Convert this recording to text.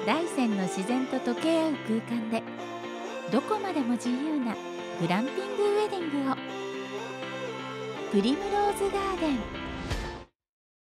大山の自然と溶け合う空間でどこまでも自由なグランピングウェディングを。プリムローズガーデン。